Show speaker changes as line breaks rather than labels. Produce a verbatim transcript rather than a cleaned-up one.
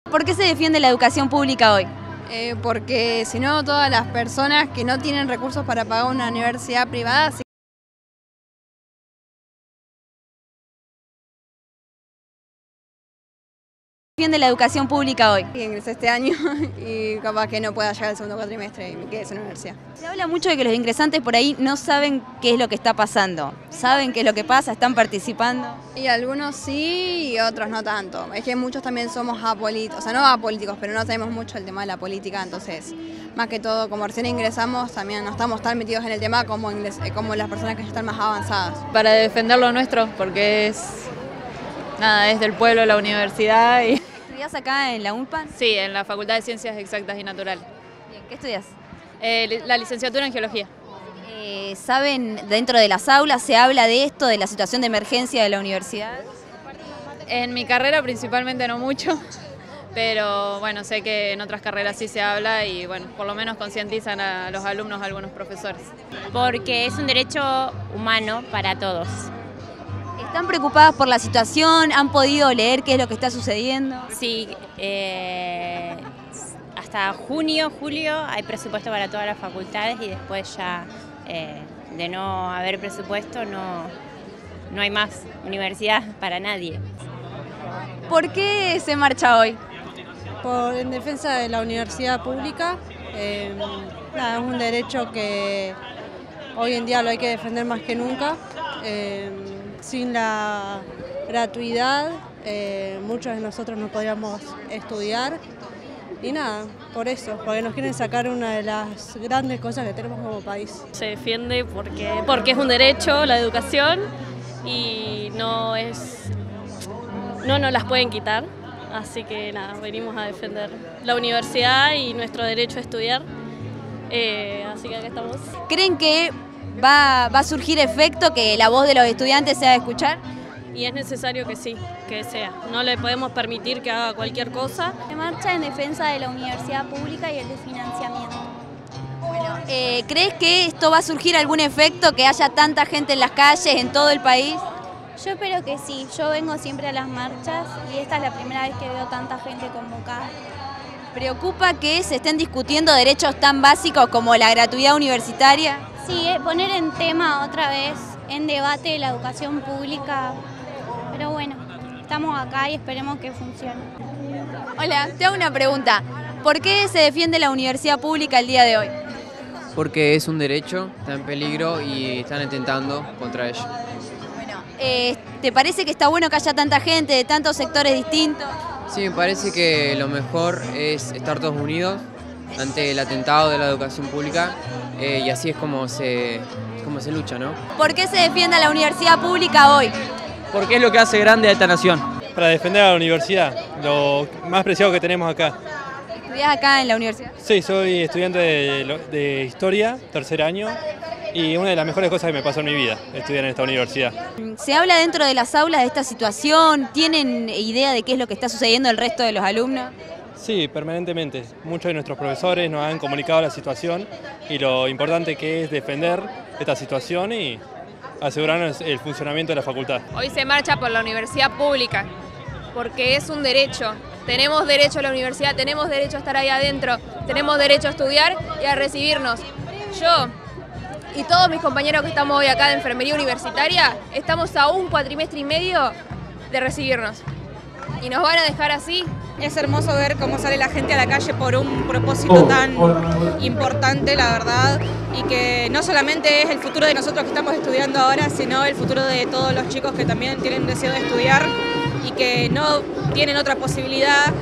¿Por qué se defiende la educación pública hoy?
Eh, porque si no, todas las personas que no tienen recursos para pagar una universidad privada se
Defiende la educación pública hoy.
ingresé este año y capaz que no pueda llegar al segundo cuatrimestre y me quede sin universidad.
Se habla mucho de que los ingresantes por ahí no saben qué es lo que está pasando. ¿Saben qué es lo que pasa? ¿Están participando?
Y algunos sí y otros no tanto. Es que muchos también somos apolíticos, o sea, no apolíticos, pero no sabemos mucho el tema de la política, entonces, más que todo, como recién ingresamos, también no estamos tan metidos en el tema como, ingres, como las personas que ya están más avanzadas.
Para defender lo nuestro, porque es, nada, es del pueblo, la universidad y...
¿Estudiás acá en la UNPAN?
Sí, en la Facultad de Ciencias Exactas y Naturales.
Bien, ¿qué estudias?
Eh, la licenciatura en Geología.
Eh, ¿Saben, dentro de las aulas se habla de esto, de la situación de emergencia de la universidad?
En mi carrera principalmente no mucho, pero bueno, sé que en otras carreras sí se habla y bueno, por lo menos concientizan a los alumnos, a algunos profesores.
Porque es un derecho humano para todos.
¿Están preocupadas por la situación? ¿Han podido leer qué es lo que está sucediendo?
Sí, eh, hasta junio, julio hay presupuesto para todas las facultades y después ya eh, de no haber presupuesto no, no hay más universidad para nadie.
¿Por qué se marcha hoy?
Por, en defensa de la universidad pública. Eh, nada, es un derecho que hoy en día lo hay que defender más que nunca. Eh, sin la gratuidad, eh, muchos de nosotros no podríamos estudiar. Y nada, por eso, porque nos quieren sacar una de las grandes cosas que tenemos como país.
Se defiende porque, porque es un derecho la educación y no es no nos las pueden quitar. Así que nada, venimos a defender la universidad y nuestro derecho a estudiar. Eh, así que acá estamos.
¿Creen que va, va a surgir efecto, que la voz de los estudiantes se va a escuchar?
Y es necesario que sí, que sea. No le podemos permitir que haga cualquier cosa.
Se marcha en defensa de la universidad pública y el desfinanciamiento.
Bueno, eh, ¿crees que esto va a surgir algún efecto, que haya tanta gente en las calles, en todo el país?
Yo espero que sí. Yo vengo siempre a las marchas y esta es la primera vez que veo tanta gente convocada.
¿Preocupa que se estén discutiendo derechos tan básicos como la gratuidad universitaria?
Sí, eh, poner en tema otra vez, en debate, la educación pública. Pero bueno, estamos acá y esperemos que funcione.
Hola, te hago una pregunta. ¿Por qué se defiende la universidad pública el día de hoy?
Porque es un derecho, está en peligro y están atentando contra ello.
Bueno, eh, ¿te parece que está bueno que haya tanta gente de tantos sectores distintos?
Sí, me parece que lo mejor es estar todos unidos ante el atentado de la educación pública eh, y así es como se, como se lucha, ¿no?
¿Por qué se defiende a la universidad pública hoy?
Porque es lo que hace grande a esta nación.
Para defender a la universidad, lo más preciado que tenemos acá.
¿Estudiás acá en la universidad?
Sí, soy estudiante de, de Historia, tercer año, y una de las mejores cosas que me pasó en mi vida, estudiar en esta universidad.
¿Se habla dentro de las aulas de esta situación? ¿Tienen idea de qué es lo que está sucediendo el resto de los alumnos?
Sí, permanentemente. Muchos de nuestros profesores nos han comunicado la situación y lo importante que es defender esta situación y asegurarnos el funcionamiento de la facultad.
Hoy se marcha por la universidad pública, porque es un derecho. Tenemos derecho a la universidad, tenemos derecho a estar ahí adentro, tenemos derecho a estudiar y a recibirnos. Yo y todos mis compañeros que estamos hoy acá de enfermería universitaria, estamos a un cuatrimestre y medio de recibirnos. ¿Y nos van a dejar así?
Es hermoso ver cómo sale la gente a la calle por un propósito tan importante, la verdad, y que no solamente es el futuro de nosotros que estamos estudiando ahora, sino el futuro de todos los chicos que también tienen deseo de estudiar y que no tienen otra posibilidad.